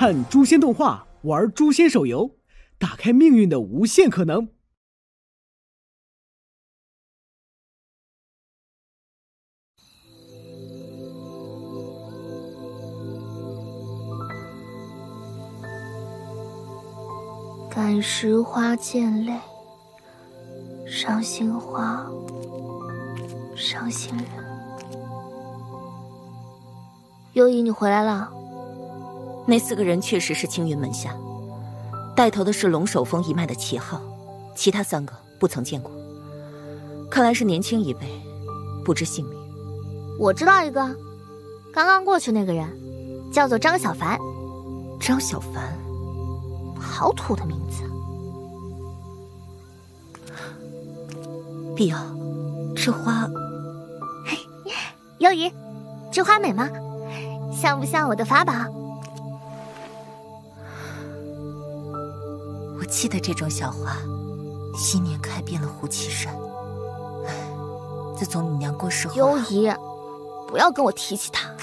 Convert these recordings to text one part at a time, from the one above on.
看诛仙动画，玩诛仙手游，打开命运的无限可能。 感时花溅泪，伤心花，伤心人。优怡，你回来了。 那4个人确实是青云门下，带头的是龙首峰一脉的齐昊，其他3个不曾见过，看来是年轻一辈，不知姓名。 我知道一个，刚刚过去那个人，叫做张小凡。 张小凡， 好土的名字。 碧瑶，这花…… 优怡，这花美吗？像不像我的法宝？ 我记得这种小花，昔年开遍了胡岐山。唉，自从你娘过世后…… 优怡，不要跟我提起她。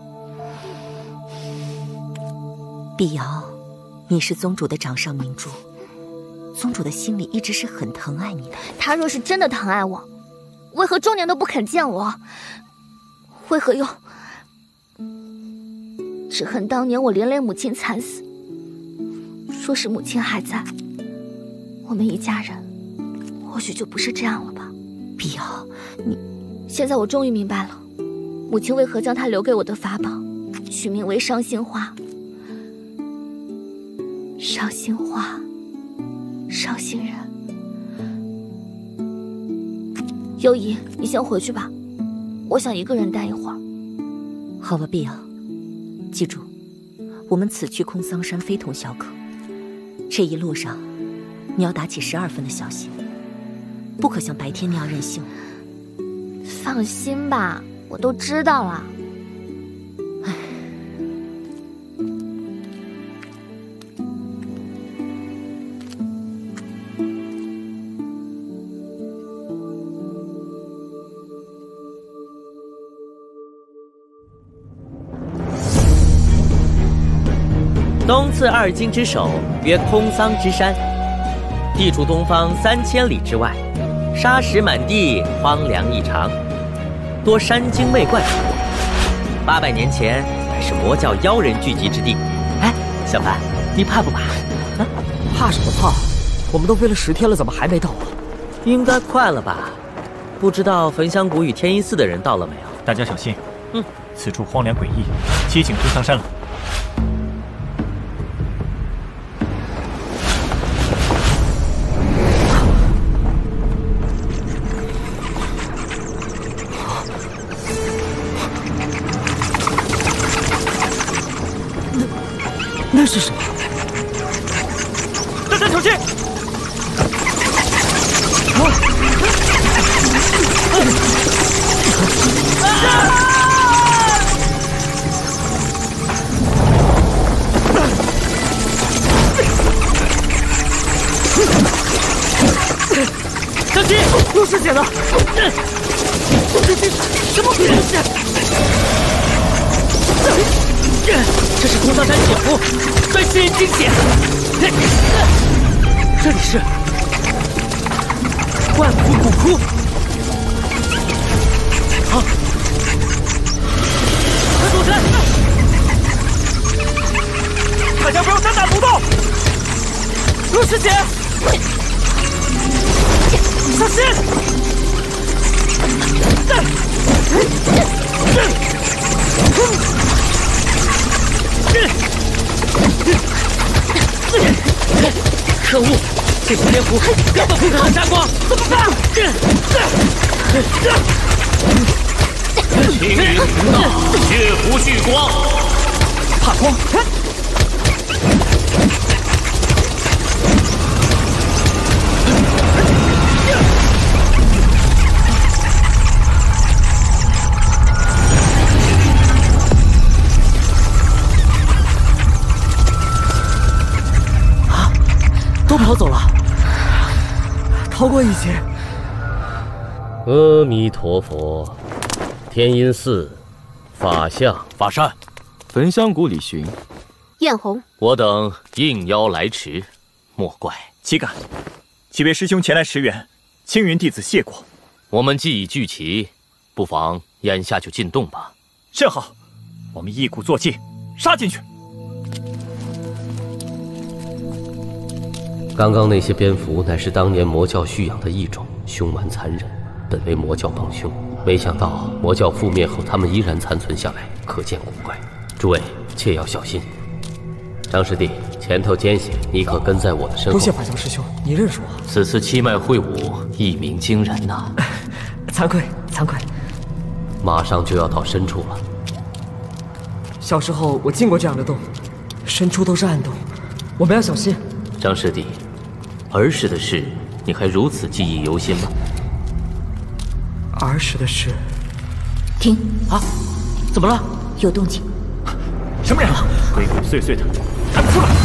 碧瑶，你是宗主的掌上明珠，宗主的心里一直是很疼爱你的。 他若是真的疼爱我，为何终年都不肯见我？为何又只恨当年我连累母亲惨死？若是母亲还在，我们一家人或许就不是这样了吧。 碧瑶， 现在我终于明白了，母亲为何将她留给我的法宝取名为伤心花。伤心花，伤心人。优怡，你先回去吧，我想一个人待一会儿。 好吧，碧瑶，记住，我们此去空桑山非同小可。这一路上，你要打起12分的小心，不可像白天那样任性。 放心吧，我都知道了。 东次2经之首，曰空桑之山，地处东方3000里之外，沙石满地，荒凉异常，多山精魅怪，800年前乃是魔教妖人聚集之地。哎，小凡，你怕不怕？啊， 怕什么怕？我们都飞了10天了，怎么还没到啊？ 应该快了吧？不知道焚香谷与天音寺的人到了没有？ 大家小心，此处荒凉诡异，接近空桑山了。 那是什么？ 大家小心！小心！ 又是血了！怎么回事？ 这是空桑山血符，专吸人精血。 这里是万古古窟。好， 快躲起来！大家不要单打独斗！ 又是血！小心！ 可恶！这是天符，根本不可能杀光，怎么办？ 青云无大，血符续光， 怕光。 都跑走了，逃过一劫。 阿弥陀佛，天音寺，法相， 法善， 焚香谷里寻。 艳红， 我等应邀来迟，莫怪。 岂敢！几位师兄前来驰援，青云弟子谢过。 我们既已聚齐，不妨眼下就进洞吧。 甚好，我们一鼓作气，杀进去。 刚刚那些蝙蝠乃是当年魔教蓄养的异种，凶蛮残忍，本为魔教帮凶。没想到魔教覆灭后，他们依然残存下来，可见古怪。诸位切要小心。张师弟，前头艰险，你可跟在我的身后。 多谢法教师兄，你认识我。 此次七脉会武，一鸣惊人呐！ 惭愧，惭愧。 马上就要到深处了。 小时候我进过这样的洞，深处都是暗洞，我们要小心。 张师弟，儿时的事你还如此记忆犹新吗？ 儿时的事。 停！ 啊，怎么了？ 有动静。 什么人？鬼鬼祟祟的，赶出来！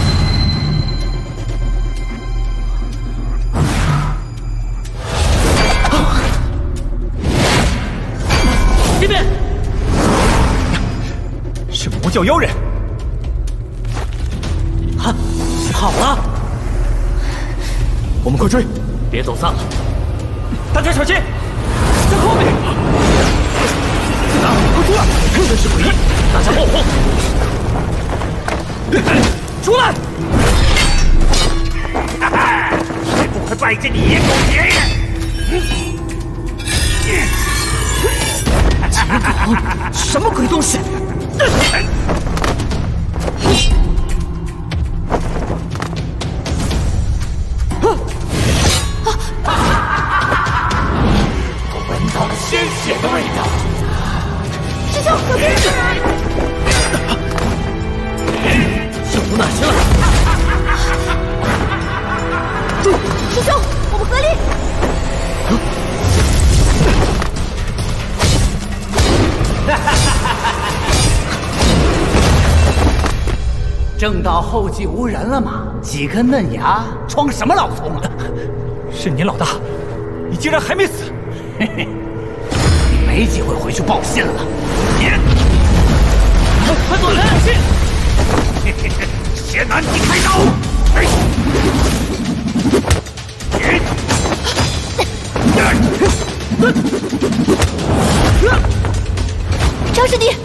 这边是魔教妖人。 啊，跑了！ 我们快追！ 别走散了！ 大家小心，在后面！快出来！真是诡异！ 大家后慌！ 出来！还不快拜见你野狗爷爷！ 什么鬼东西？ 闻到了鲜血的味道。 师兄，有敌人！ 小毒哪去了？ 师兄，我们合力！ 正道后继无人了吗？几颗嫩芽，装什么老葱的？ 是您老大，你竟然还没死！ 嘿嘿，你没机会回去报信了。 快躲开！ 邪男，你开刀！ 张师弟，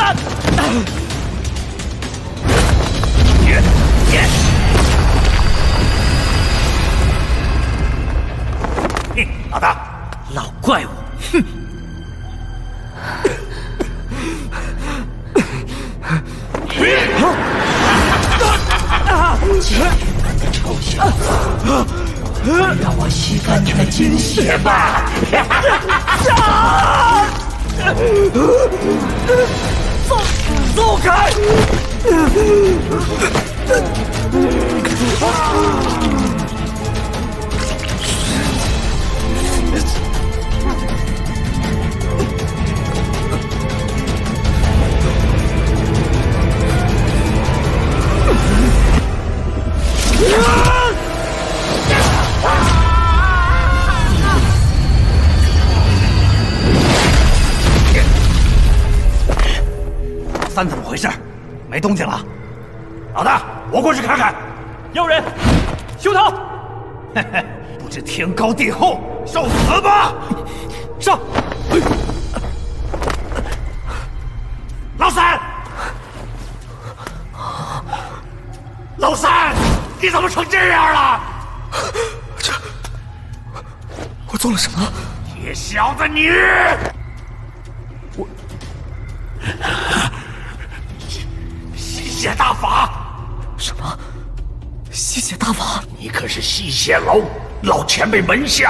老大， 老怪物，哼！ 臭小子，让我吸干你的精血吧！ 走开！ 三怎么回事？没动静了。老大，我过去看看。 妖人，休逃！ 嘿嘿，不知天高地厚，受死吧！ 上！ 老三，老三，你怎么成这样了？ 我做了什么？ 野小子你！吸血大法！ 什么？吸血大法？ 你可是吸血楼老前辈门下。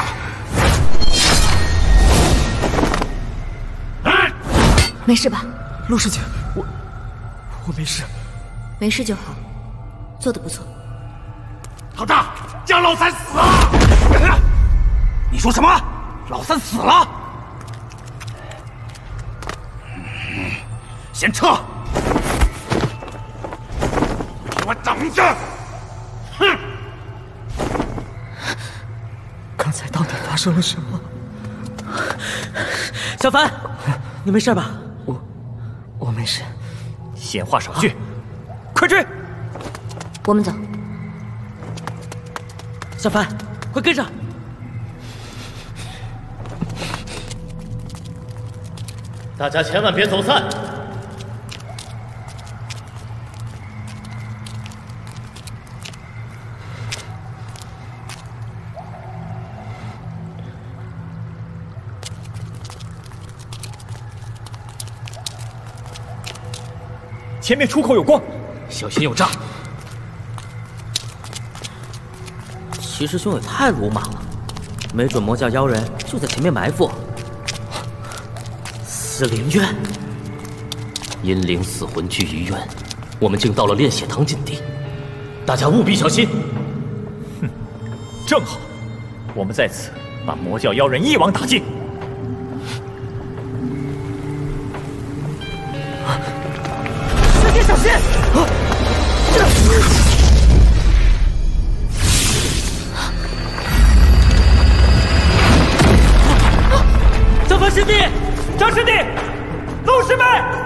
没事吧？ 陆师姐，我没事。 没事就好，做得不错。 老大，江老三死了！你说什么？老三死了？先撤！给我等着！哼！ 刚才到底发生了什么？ 小凡，你没事吧？ 我没事。 闲话少叙，快追！ 我们走。 小凡，快跟上！ 大家千万别走散。 前面出口有光， 小心有诈。 齐师兄也太鲁莽了，没准魔教妖人就在前面埋伏。死灵院， 阴灵死魂聚于院，我们竟到了炼血堂禁地，大家务必小心。 哼，正好，我们在此把魔教妖人一网打尽。 师姐小心！ 小凡师弟，张师弟，陆师妹。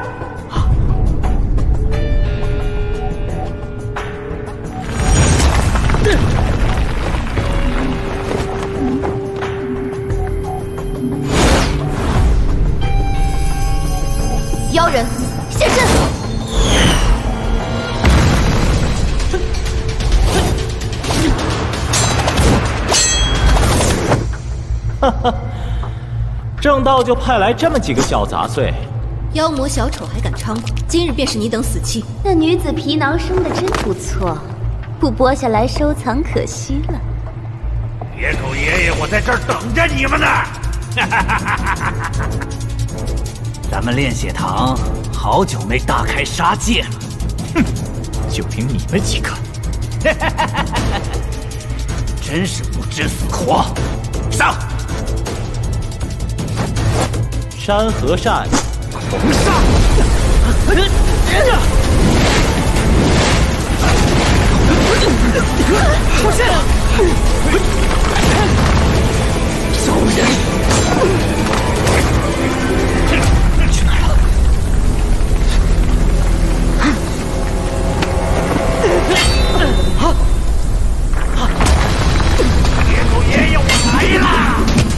妖人现身！ 哈哈，正道就派来这么几个小杂碎， 妖魔小丑还敢猖狂，今日便是你等死期。 那女子皮囊生的真不错，不剥下来收藏可惜了。 野狗爷爷，我在这儿等着你们呢！咱们炼血堂好久没大开杀戒了， 哼，就凭你们几个， 真是不知死活！上！ 山和善， 同上！ 出现！ 妖人！去哪儿了？野狗爷爷，我来了！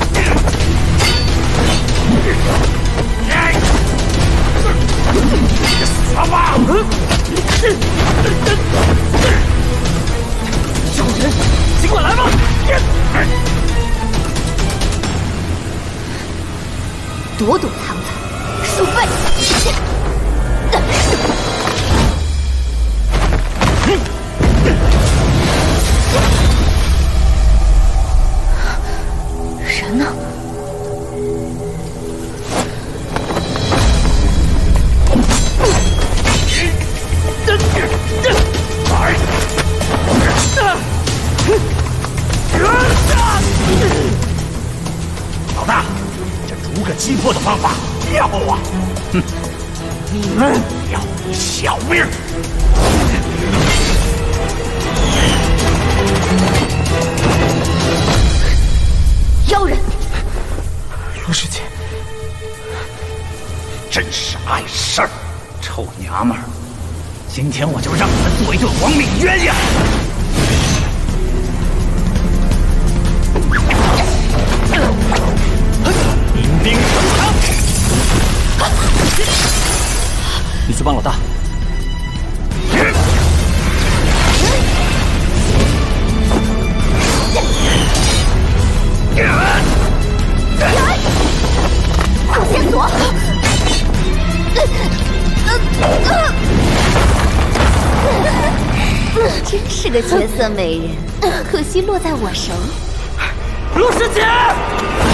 死吧！妖人，尽管来吧！ 躲躲藏藏，鼠辈！人呢？ 老大，这逐个击破的方法妙啊！哼，你们要你小命！ 妖人， 陆师姐， 真是碍事儿！臭娘们儿，今天我就让你们做一对亡命鸳鸯！ 引兵上场！ 你去帮老大。 护线索！真是个绝色美人，可惜落在我手里。 陆师姐。